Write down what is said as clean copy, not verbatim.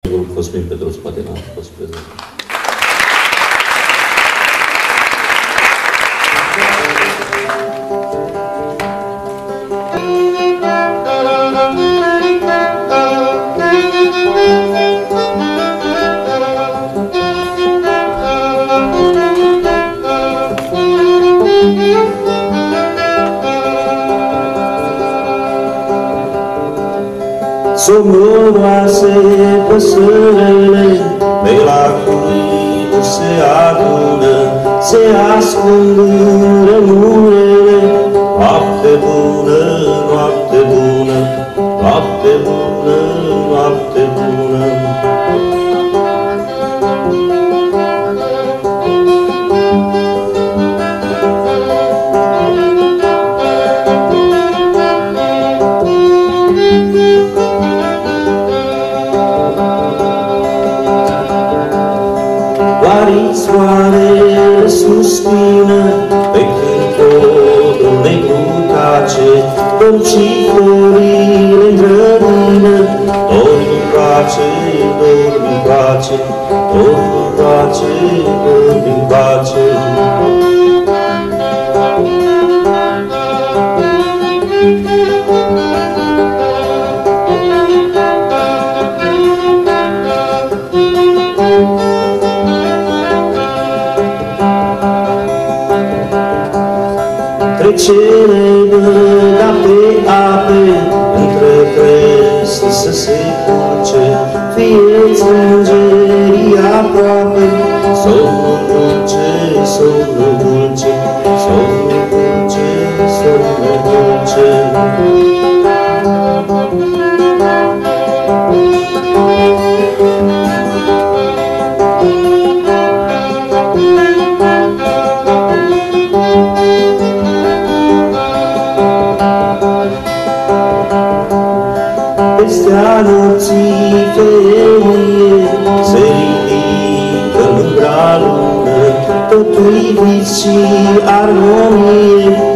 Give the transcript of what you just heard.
Cosmin Petru Spatina a fost prezent. Somoroase păsările, pe la cuiburi se adună, se ascund în rămurele. Noapte bună, noapte bună, noapte bună, noapte bună. Soarele suspină pe când codul negru tace, pălcii florile-n grădină. Dormi-mi pace, dormi-mi pace, dormi-mi pace, dormi-mi pace. Trecere mâna pe ape, între creste să se culce, fie-ți îngerii aproape. Somnul dulce, somnul dulce, somnul dulce, somnul dulce. Pestea nopții femeie se ridică mândra lună, totul-i vis și armonie.